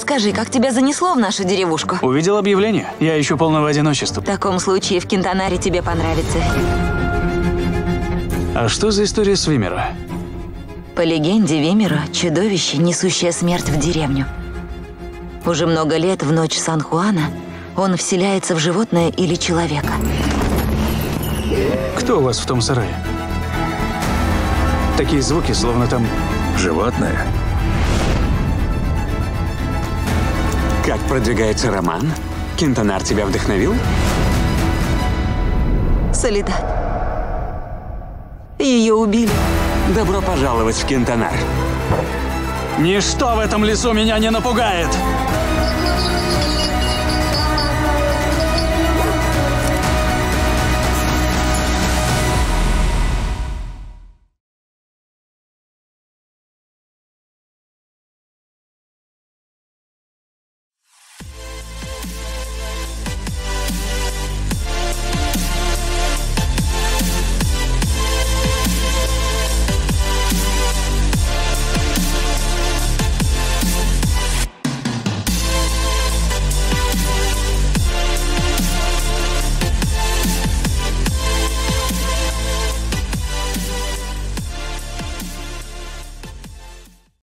Скажи, как тебя занесло в нашу деревушку? Увидел объявление. Я ищу полного одиночества. В таком случае в Кентанаре тебе понравится. А что за история с Вимера? По легенде, Вимера – чудовище, несущее смерть в деревню. Уже много лет в ночь Сан-Хуана он вселяется в животное или человека. Кто у вас в том сарае? Такие звуки, словно там... Животное? Как продвигается роман? Кентанар тебя вдохновил? Соледад. Ее убили. Добро пожаловать в Кентанар. Ничто в этом лесу меня не напугает!